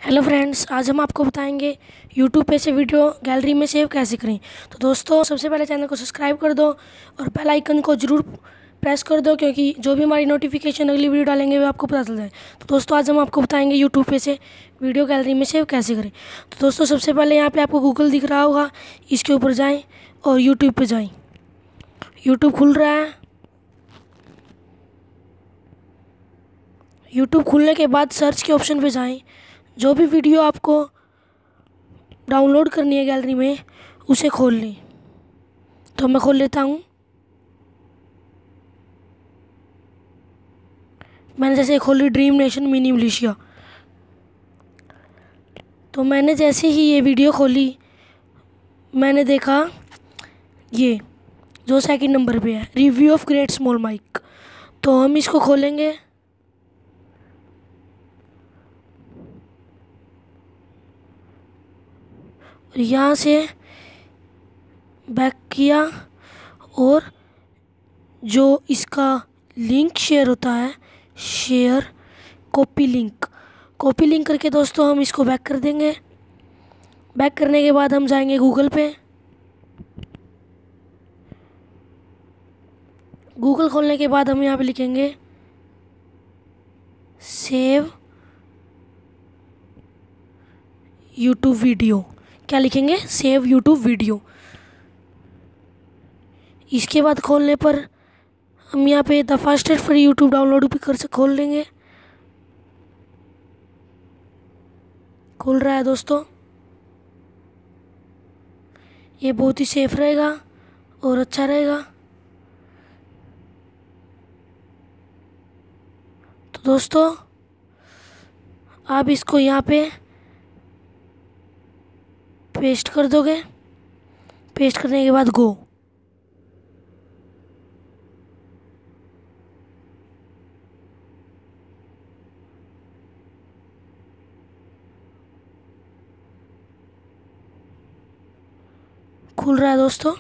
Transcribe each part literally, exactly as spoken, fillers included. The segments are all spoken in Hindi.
हेलो फ्रेंड्स, आज हम आपको बताएंगे यूट्यूब पे से वीडियो गैलरी में सेव कैसे करें। तो दोस्तों, सबसे पहले चैनल को सब्सक्राइब कर दो और बेल आइकन को ज़रूर प्रेस कर दो, क्योंकि जो भी हमारी नोटिफिकेशन अगली वीडियो डालेंगे वो आपको पता चल जाए। तो दोस्तों, आज हम आपको बताएंगे यूट्यूब पे से वीडियो गैलरी में सेव कैसे करें। तो दोस्तों, सबसे पहले यहाँ पर आपको गूगल दिख रहा होगा, इसके ऊपर जाएँ और यूट्यूब पर जाएँ। यूट्यूब खुल रहा है। यूट्यूब खुलने के बाद सर्च के ऑप्शन पे जाएं। जो भी वीडियो आपको डाउनलोड करनी है गैलरी में, उसे खोल लें। तो मैं खोल लेता हूँ। मैंने जैसे खोली ड्रीम नेशन मिनी मलेशिया। तो मैंने जैसे ही ये वीडियो खोली, मैंने देखा ये जो सेकंड नंबर पे है, review of great small mic. तो हम इसको खोलेंगे। यहाँ से बैक किया और जो इसका लिंक शेयर होता है, share copy link copy link करके दोस्तों हम इसको बैक कर देंगे। बैक करने के बाद हम जाएंगे गूगल पे। गूगल खोलने के बाद हम यहाँ पे लिखेंगे सेव यूट्यूब वीडियो। क्या लिखेंगे? Save YouTube video. इसके बाद खोलने पर हम यहाँ पे the fastest free YouTube download भी कर से खोल लेंगे। खुल रहा है दोस्तों। ये बहुत ही सेफ रहेगा और अच्छा रहेगा। तो दोस्तों, आप इसको यहाँ पे पेस्ट कर दोगे। पेस्ट करने के बाद गो। खुल रहा है दोस्तों।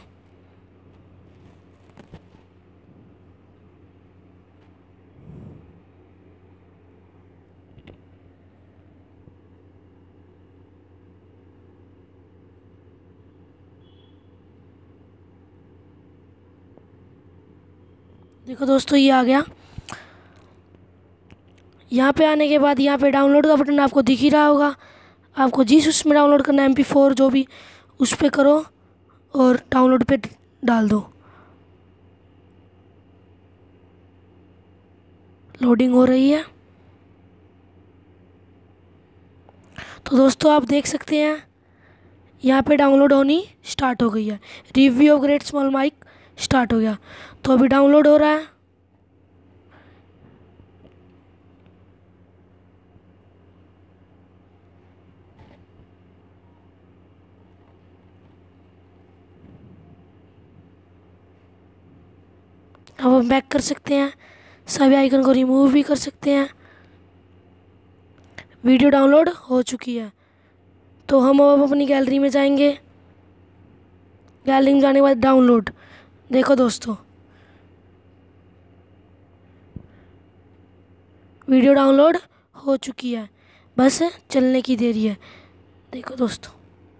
देखो दोस्तों, ये आ गया। यहाँ पे आने के बाद यहाँ पे डाउनलोड का बटन आपको दिख ही रहा होगा। आपको जिस उसमें डाउनलोड करना है, एम पी फोर जो भी, उस पर करो और डाउनलोड पे डाल दो। लोडिंग हो रही है। तो दोस्तों, आप देख सकते हैं यहाँ पे डाउनलोड होनी स्टार्ट हो गई है। Review of great small mic start हो गया। तो अभी डाउनलोड हो रहा है। अब हम बैक कर सकते हैं। सभी आइकन को रिमूव भी कर सकते हैं। वीडियो डाउनलोड हो चुकी है। तो हम अब अपनी गैलरी में जाएंगे। गैलरी में जाने के बाद डाउनलोड। देखो दोस्तों, वीडियो डाउनलोड हो चुकी है, बस चलने की देरी है। देखो दोस्तों,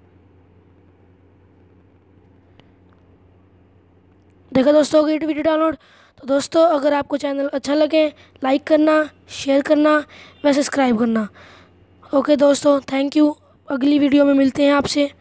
देखो दोस्तों, हो गई वीडियो डाउनलोड। तो दोस्तों, अगर आपको चैनल अच्छा लगे, लाइक करना, शेयर करना व सब्सक्राइब करना। ओके दोस्तों, थैंक यू। अगली वीडियो में मिलते हैं आपसे।